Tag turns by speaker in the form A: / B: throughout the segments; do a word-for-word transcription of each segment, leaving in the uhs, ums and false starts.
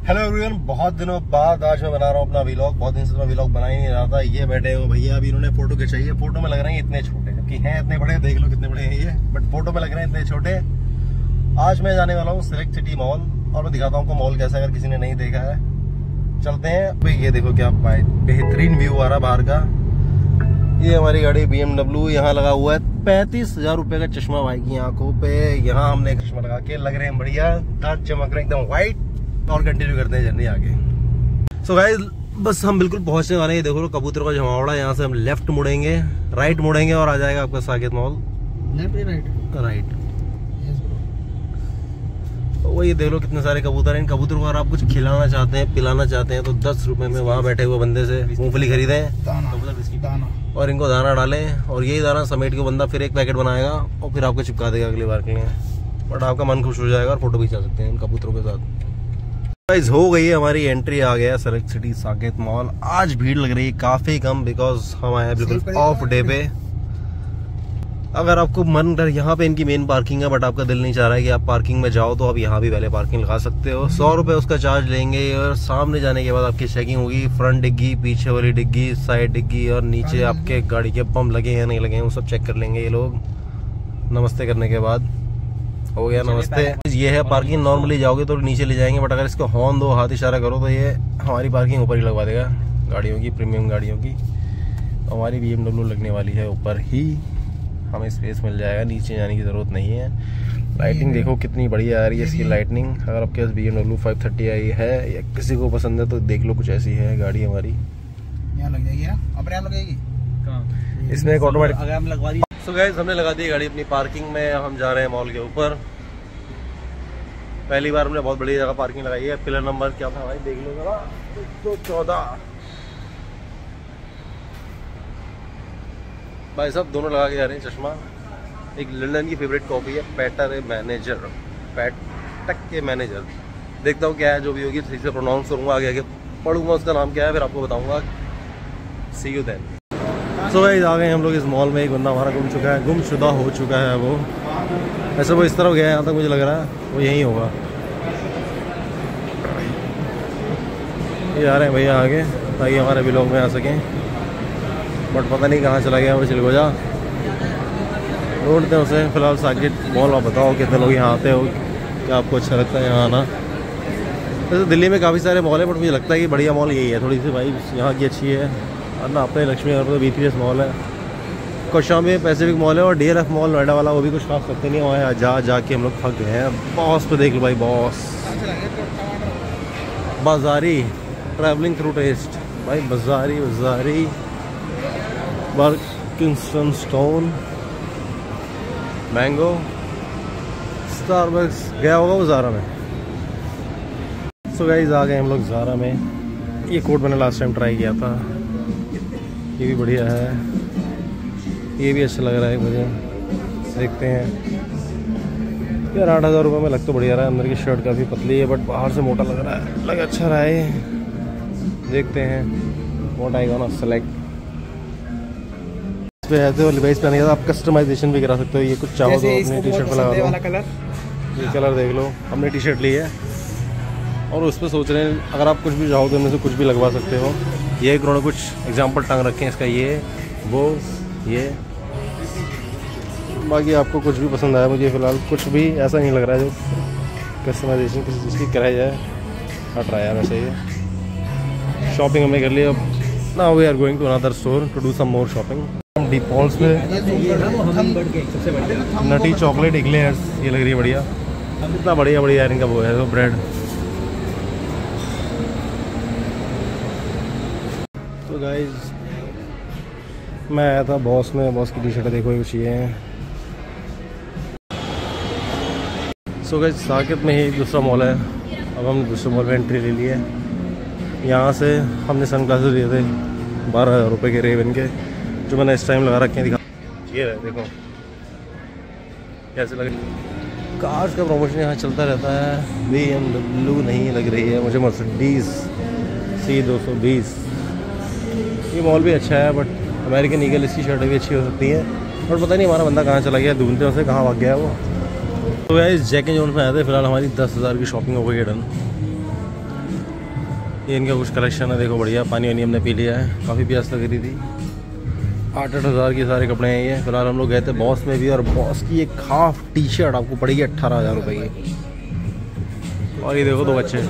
A: Hello everyone, बहुत दिनों बाद आज मैं बना रहा हूँ अपना व्लॉग। बहुत दिन से मैं व्लॉग बना ही नहीं रहा था। ये बैठे हो भैया, अभी इन्होंने फोटो खिंचाई है। फोटो में लग रहे हैं इतने छोटे, जबकि हैं इतने बड़े। देख लो कितने बड़े हैं ये, बट फोटो में लग रहे हैं इतने छोटे। आज मैं जाने वाला हूँ सिलेक्ट सिटी मॉल, और मैं दिखाता हूँ आपको मॉल कैसा है, अगर किसी ने नहीं देखा है। चलते हैं भाई। ये देखो क्या बेहतरीन व्यू आ रहा है बाहर का। ये हमारी गाड़ी बी एम डब्ल्यू यहाँ लगा हुआ है। पैंतीस हजार रुपए का चश्मा भाई की आंखों पे। यहाँ हमने चश्मा लगा के लग रहे हैं बढ़िया, दांत चमक रहे हैं एकदम व्हाइट। और कंटिन्यू करते हैं जर्नी आगे। सो so गाइस, बस हम बिल्कुल पहुंचने वाले हैं। देखो लो कबूतर का जमावड़ा। यहाँ से हम लेफ्ट मुड़ेंगे, राइट मुड़ेंगे और आ जाएगा आपका साकेत मॉल।
B: लेफ्ट या राइट?
A: राइट। वही देख लो कितने सारे कबूतर हैं। इन कबूतर को अगर आप कुछ खिलाना चाहते हैं, पिलाना चाहते हैं, तो दस रुपए में वहाँ बैठे हुए बंदे से मूंगफली खरीदे
B: दाना
A: और इनको दाना डालें, और यही दाना समेट के बंदा फिर एक पैकेट बनाएगा और फिर आपको चिपका देगा अगली बार के लिए। बट आपका मन खुश हो जाएगा और फोटो खिंचा सकते हैं इन कबूतरों के साथ। गाइस, हो गई है हमारी एंट्री। आ गया सिलेक्ट सिटी साकेत मॉल। आज भीड़ लग रही है काफी कम, बिकॉज हम आए बिल्कुल ऑफ डे पे। अगर आपको मन कर, यहाँ पे इनकी मेन पार्किंग है, बट आपका दिल नहीं चाह रहा है कि आप पार्किंग में जाओ, तो आप यहाँ भी पहले पार्किंग लगा सकते हो। सौ रुपए उसका चार्ज लेंगे, और सामने जाने के बाद आपकी चेकिंग होगी। फ्रंट डिग्गी, पीछे वाली डिग्गी, साइड डिग्गी, और नीचे आपके गाड़ी के पंप लगे हैं नहीं लगे हैं, वो सब चेक कर लेंगे ये लोग। नमस्ते करने के बाद हो गया नमस्ते। ये है पार्किंग। नॉर्मली जाओगे तो नीचे ले जाएंगे, बट अगर इसको हॉर्न दो, हाथ इशारा करो, तो ये हमारी पार्किंग ऊपर ही लगवा देगा गाड़ियों की, प्रीमियम गाड़ियों की। हमारी बी एम डब्ल्यू लगने वाली है ऊपर ही, हमें स्पेस मिल जाएगा, नीचे जाने की जरूरत नहीं है। लाइटिंग देखो कितनी बढ़िया आ रही है इसकी लाइटिंग। अगर आपके पास B M W five thirty I है या किसी को पसंद है तो देख लो, कुछ ऐसी है गाड़ी हमारी।
B: यहाँ लग जाएगी ना, अपने आप लगेगी कहाँ?
A: इसमें एक ऑटोमेटिक
B: अगर हम लगवा दी।
A: सो गाइस, हमने लगा दी गाड़ी अपनी पार्किंग में। हम जा रहे हैं मॉल के ऊपर। पहली बार हमने बहुत बड़ी जगह पार्किंग लगाई है। पिलर नंबर क्या था भाई, देख लो जरा, तो चौदह। भाई साहब दोनों लगा के जा रहे हैं चश्मा। एक लंदन की फेवरेट कॉफी है, पैटर मैनेजर, पैटक के मैनेजर। देखता हूँ क्या है, जो भी होगी ठीक से प्रोनाउंस करूँगा, आगे आगे पढ़ूंगा उसका नाम क्या है, फिर आपको बताऊँगा। See you then. So guys, आ गए हम लोग इस मॉल में। एक बंदा हमारा गुम चुका है, गुमशुदा हो चुका है वो। ऐसे वो इस तरफ गया है, यहाँ तक मुझे लग रहा है वो यहीं होगा। ये आ रहे हैं भैया आगे, ताकि हमारे व्लॉग में आ सकें, बट पता नहीं कहाँ चला गया वो चिलगोजा। ढूंढते हैं उसे। फिलहाल साकेत मॉल आप बताओ कितने लोग यहाँ आते हो, क्या आपको अच्छा लगता है यहाँ आना? वैसे दिल्ली में काफ़ी सारे मॉल है, बट मुझे लगता है कि बढ़िया मॉल यही है। थोड़ी सी वाइब यहाँ की अच्छी है। और ना अपने Laxmi Nagar B P S mall है, कौशाम्बी में पैसिफिक मॉल है, और D L F mall Noida वाला, वो भी कुछ खास करते नहीं। वहाँ जा जा के हम लोग थक गए हैं। बॉस पे देख लो भाई, बॉस बाजारी ट्रैवलिंग थ्रू टेस्ट भाई। बाजारी बाजारी किंगस्टन स्टोन, मैंगो, स्टारबक्स। गया होगा वो ज़ारा में। सो गाइस, आ गए हम लोग ज़ारा में। ये कोट मैंने लास्ट टाइम ट्राई किया था, ये भी बढ़िया है, ये भी अच्छा लग रहा है मुझे। देखते हैं यार, आठ हज़ार रुपये में लग तो बढ़िया रहा है। अंदर की शर्ट काफ़ी पतली है, बट बाहर से मोटा लग रहा है। लग अच्छा रहा है, देखते हैं व्हाट आई गोना सेलेक्ट। इस पे ऐसे वाली बेस पहने आप कस्टमाइजेशन भी करा सकते हो। ये कुछ चाहो तो अपने टी शर्ट पर लगा दो।
B: कलर,
A: ये कलर देख लो, हमने टी शर्ट ली है और उस पर सोच रहे हैं अगर आप कुछ भी चाहो तो इनमें से कुछ भी लगवा सकते हो। ये एक उन्होंने कुछ एग्जाम्पल टांग रखे हैं इसका, ये वो ये। बाकी आपको कुछ भी पसंद आया। मुझे फ़िलहाल कुछ भी ऐसा नहीं लग रहा है जो कस्टमाइजेशन किसी चीज़ की कराई जाए। हट रहा है यार वैसे ये। शॉपिंग हमने कर ली। अब ना we are going to another store to do some more shopping. D Paul's में नटी चॉकलेट इक्लेयर्स, ये लग रही है बढ़िया। इतना बढ़िया बढ़िया यार इनका वो है, वो ब्रेड। तो गाइज, मैं आया था बॉस में। बॉस की टी शर्ट देखो, कुछ ये है। सो गाइज, साकेत में ही दूसरा मॉल है। अब हम दूसरे मॉल में एंट्री ले ली है। यहाँ से हमने सन ग्लासेस लिए थे बारह हज़ार रुपये के, रेवन के, जो मैंने इस टाइम लगा रखे हैं। दिखा, ये रहे देखो कैसे लगे। कार्स का प्रमोशन यहाँ चलता रहता है। बी एम डब्ल्यू नहीं लग रही है मुझे, मर्सिडीज सी दो सौ बीस। ये मॉल भी अच्छा है, बट अमेरिकन ईगल इसकी शर्ट भी अच्छी हो सकती है। और पता नहीं हमारा बंदा कहाँ चला गया, ढूंढते उसे कहाँ भाग गया वो। तो यार इस जैक एंड जोन में आए थे। फिलहाल हमारी दस हज़ार की शॉपिंग हो गई है डन। ये इनका कुछ कलेक्शन है, देखो बढ़िया। पानी वानी हमने पी लिया है, काफ़ी प्यास लग रही थी। आठ आठ हज़ार के सारे कपड़े हैं ये। फिलहाल हम लोग गए थे बॉस में भी, और बॉस की एक हाफ टी शर्ट आपको पड़ेगी अट्ठारह हज़ार रुपये की। और ये देखो दो बच्चे,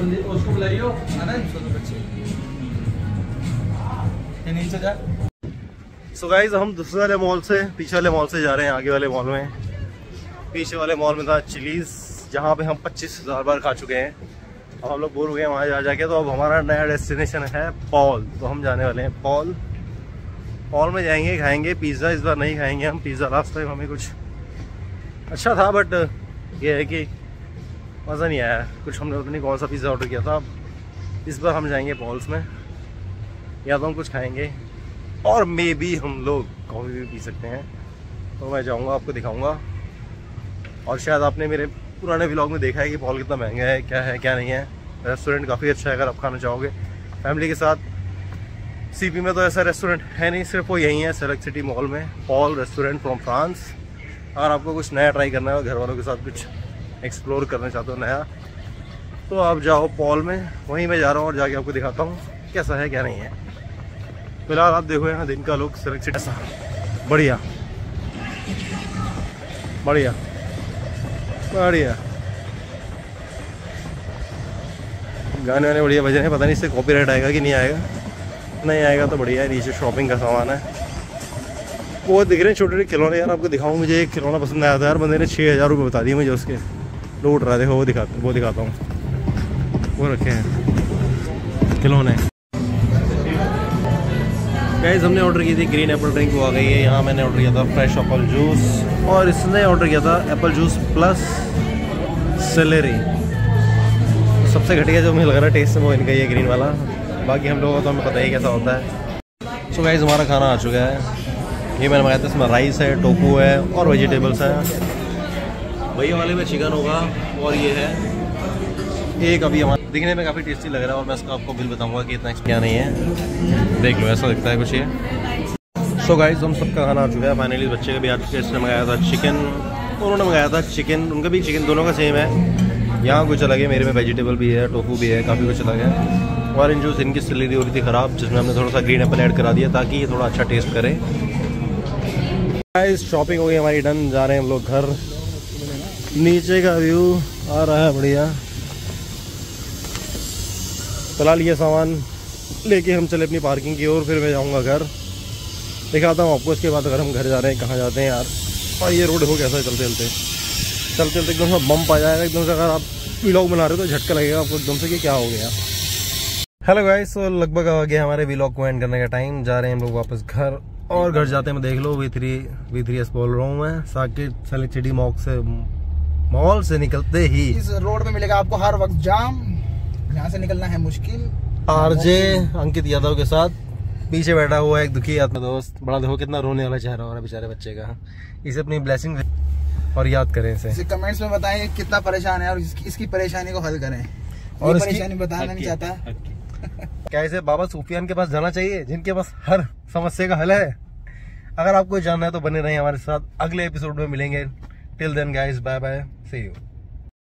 A: सो गाइस हम दूसरे वाले मॉल से पीछे वाले मॉल से जा रहे हैं आगे वाले मॉल में। पीछे वाले मॉल में था चिलीज़, जहाँ पे हम पच्चीस हज़ार बार खा चुके हैं। अब हम लोग बोर हो गए वहाँ जा जाके, तो अब हमारा नया डेस्टिनेशन है पॉल। तो हम जाने वाले हैं पॉल। पॉल में जाएंगे, खाएंगे पिज़्ज़ा। इस बार नहीं खाएंगे हम पिज़्ज़ा, लास्ट टाइम हमें कुछ अच्छा था बट ये है कि मज़ा नहीं आया कुछ। हमने पता नहीं कौन सा पिज़्ज़ा ऑर्डर किया था। इस बार हम जाएंगे पॉल्स में, या तो हम कुछ खाएंगे और मे बी हम लोग कॉफ़ी भी पी सकते हैं। तो मैं जाऊँगा, आपको दिखाऊँगा। और शायद आपने मेरे पुराने व्लॉग में देखा है कि पॉल कितना महंगा है, क्या है क्या नहीं है। रेस्टोरेंट काफ़ी अच्छा है अगर आप खाना चाहोगे फैमिली के साथ। सीपी में तो ऐसा रेस्टोरेंट है नहीं, सिर्फ वो यही है सेलेक्ट सिटी मॉल में, पॉल रेस्टोरेंट फ्रॉम फ्रांस। अगर आपको कुछ नया ट्राई करना है, घर वालों के साथ कुछ एक्सप्लोर करना चाहते हो नया, तो आप जाओ पॉल में। वहीं मैं जा रहा हूँ और जाके आपको दिखाता हूँ कैसा है क्या नहीं है। फिलहाल आप देखो यहाँ दिन का लुक सेलेक्ट सिटी ऐसा बढ़िया बढ़िया बढ़िया। गाने वाने बढ़िया बजे हैं, पता नहीं इससे कॉपीराइट आएगा कि नहीं आएगा। नहीं आएगा तो बढ़िया है। नीचे शॉपिंग का सामान है, वो दिख रहे हैं छोटे छोटे खिलौने। यार आपको दिखाऊँ, मुझे एक खिलौना पसंद आया था यार, बंदे ने छः हज़ार रुपये बता दिए मुझे उसके। लूट रहा है, देखो वो दिखाता वो दिखाता हूँ, वो रखे हैं खिलौने। गाइस हमने ऑर्डर की थी ग्रीन एप्पल ड्रिंक, वो आ गई है। यहाँ मैंने ऑर्डर किया था फ्रेश एप्पल जूस, और इसने ऑर्डर किया था एप्पल जूस प्लस सेलेरी। सबसे घटिया जो मुझे लग रहा है टेस्ट में वो इनका ये ग्रीन वाला। बाकी हम लोगों को तो हमें पता ही कैसा होता है। सो गाइस हमारा खाना आ चुका है। ये मैंने मंगाया था, इसमें राइस है, टोफू है और वेजिटेबल्स है। भैया वाले में चिकन होगा, और ये है एक अभी हमारा दिखने में काफ़ी टेस्टी लग रहा है। और मैं इसका आपको बिल बताऊंगा कि इतना क्या नहीं है, देख लो ऐसा दिखता है कुछ ये। सो गाइस हम सबका खाना आ चुका है फाइनली। बच्चे का भी आ चुका है, इसने मंगाया था चिकन, उन्होंने मंगाया था चिकन, उनका भी चिकन, दोनों का सेम है। यहाँ कुछ अलग है, मेरे में वेजिटेबल भी है, टोफू भी है, काफ़ी कुछ अलग है। और इन जूस इनकी सिलेरी हो रही थी ख़राब, जिसमें हमने थोड़ा सा ग्रीन एप्पल ऐड करा दिया ताकि ये थोड़ा अच्छा टेस्ट करे। गाइस शॉपिंग हो गई हमारी डन, जा रहे हैं हम लोग घर। नीचे का व्यू आ रहा है बढ़िया। फिलहाल ये सामान लेके हम चले अपनी पार्किंग की ओर, फिर मैं जाऊंगा घर। दिखाता हूँ आपको इसके बाद अगर हम घर जा रहे हैं, कहाँ जाते हैं यार। और ये रोड हो कैसा है, चलते चलते चलते चलते एकदम से बम्प आ जाएगा एकदम से। अगर आप व्लॉग बना रहे हो तो झटका लगेगा आपको एकदम से कि क्या हो गया। हेलो गाइस, तो लगभग आ गया हमारे व्लॉग को एंड करने का टाइम। जा रहे हैं हम लोग वापस घर, और घर जाते हैं देख लो V three V three S बोल रहा हूँ मैं। साकेत सेलेक्ट सिटी मॉल से मॉल से निकलते ही
B: इस रोड में मिलेगा आपको हर वक्त जाम, यहाँ से निकलना है मुश्किल।
A: आरजे अंकित यादव के साथ पीछे बैठा हुआ है एक दुखी आत्मा दोस्त। बड़ा देखो कितना रोने वाला चेहरा हो रहा है बेचारे बच्चे का। इसे अपनी ब्लेसिंग और याद करें इसे।
B: इसे कमेंट्स में बताएं कितना परेशान है और इसकी, इसकी परेशानी को हल करें। और परेशानी बताना नहीं चाहता।
A: क्या इसे बाबा सूफियान के पास जाना चाहिए, जिनके पास हर समस्या का हल है। अगर आपको जानना है तो बने रहे हमारे साथ, अगले एपिसोड में मिलेंगे। Till then guys, bye bye, see you.